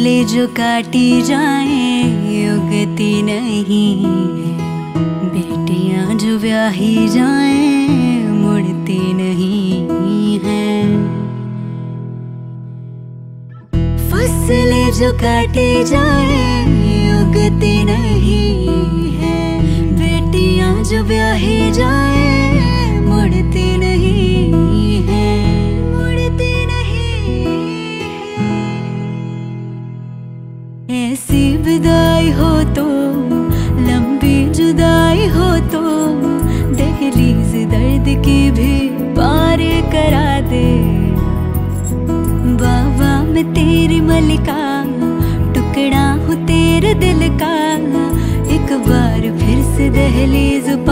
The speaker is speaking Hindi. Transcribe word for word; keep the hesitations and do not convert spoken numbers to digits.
फसलें जो काटी जाएं उगती नहीं है, बेटियां जो ब्याही जाएं मुड़ती नहीं है। फसलें जो काटी जाएं उगती नहीं है, बेटियां जो ब्याही जाएं मुड़ती नहीं है, मुड़ती नहीं है। ऐसी विदाई हो तो लंबी जुदाई हो तो दहलीज दर्द की भी पार करा दे। बाबा मैं तेरी मलिका, टुकड़ा हूँ तेरे दिल का, एक बार फिर से दहलीज